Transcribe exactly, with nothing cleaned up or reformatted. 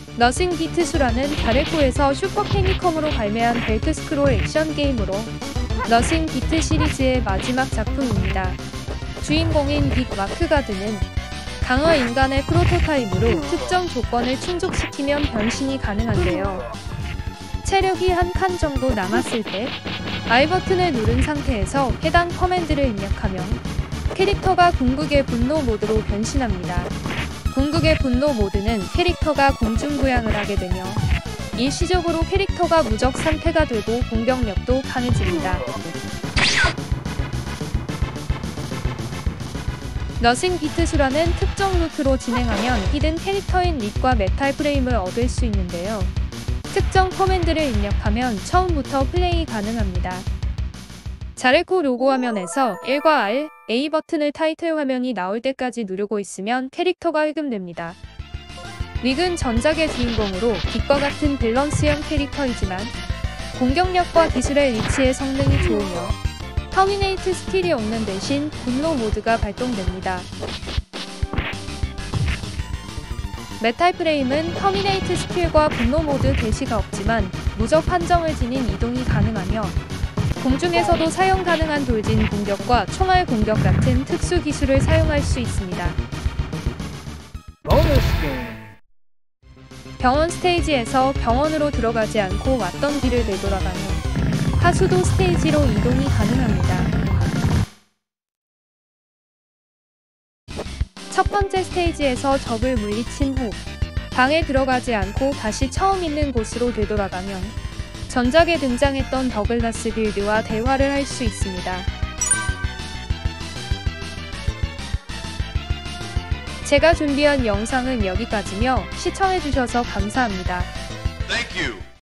너싱 비트수라는 다레코에서 슈퍼 패미컴으로 발매한 벨트 스크롤 액션 게임으로 너싱 비트 시리즈의 마지막 작품입니다. 주인공인 빅 마크가드는 강화 인간의 프로토타입으로 특정 조건을 충족시키면 변신이 가능한데요. 체력이 한 칸 정도 남았을 때 I 버튼을 누른 상태에서 해당 커맨드를 입력하면 캐릭터가 궁극의 분노 모드로 변신합니다. 궁극의 분노 모드는 캐릭터가 공중부양을 하게 되며 일시적으로 캐릭터가 무적 상태가 되고 공격력도 강해집니다. 너싱 비트수라는 특정 루트로 진행하면 히든 캐릭터인 릿과 메탈 프레임을 얻을 수 있는데요. 특정 커맨드를 입력하면 처음부터 플레이 가능합니다. 자레코 로고 화면에서 일과 R, A 버튼을 타이틀 화면이 나올 때까지 누르고 있으면 캐릭터가 회금됩니다. 릭은 전작의 주인공으로 빛과 같은 밸런스형 캐릭터이지만 공격력과 기술의 리치의 성능이 좋으며 터미네이트 스킬이 없는 대신 분노 모드가 발동됩니다. 메탈 프레임은 터미네이트 스킬과 분노 모드 게시가 없지만 무적 판정을 지닌 이동이 가능하며 공중에서도 사용 가능한 돌진 공격과 총알 공격 같은 특수 기술을 사용할 수 있습니다. 병원 스테이지에서 병원으로 들어가지 않고 왔던 길을 되돌아가며 하수도 스테이지로 이동이 가능합니다. 첫 번째 스테이지에서 적을 물리친 후 방에 들어가지 않고 다시 처음 있는 곳으로 되돌아가면 전작에 등장했던 더글라스 빌드와 대화를 할 수 있습니다. 제가 준비한 영상은 여기까지며 시청해주셔서 감사합니다. Thank you.